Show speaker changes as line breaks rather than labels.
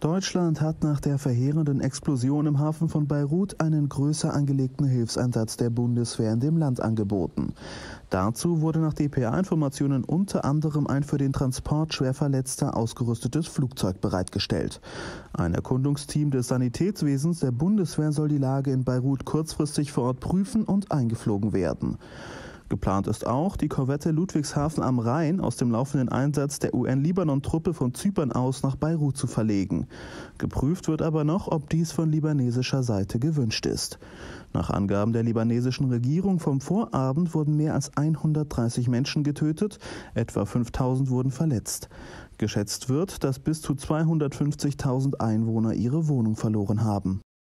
Deutschland hat nach der verheerenden Explosion im Hafen von Beirut einen größer angelegten Hilfseinsatz der Bundeswehr in dem Land angeboten. Dazu wurde nach dpa-Informationen unter anderem ein für den Transport schwer Verletzter ausgerüstetes Flugzeug bereitgestellt. Ein Erkundungsteam des Sanitätswesens der Bundeswehr soll die Lage in Beirut kurzfristig vor Ort prüfen und eingeflogen werden. Geplant ist auch, die Korvette Ludwigshafen am Rhein aus dem laufenden Einsatz der UN-Libanon-Truppe von Zypern aus nach Beirut zu verlegen. Geprüft wird aber noch, ob dies von libanesischer Seite gewünscht ist. Nach Angaben der libanesischen Regierung vom Vorabend wurden mehr als 130 Menschen getötet, etwa 5.000 wurden verletzt. Geschätzt wird, dass bis zu 250.000 Einwohner ihre Wohnung verloren haben.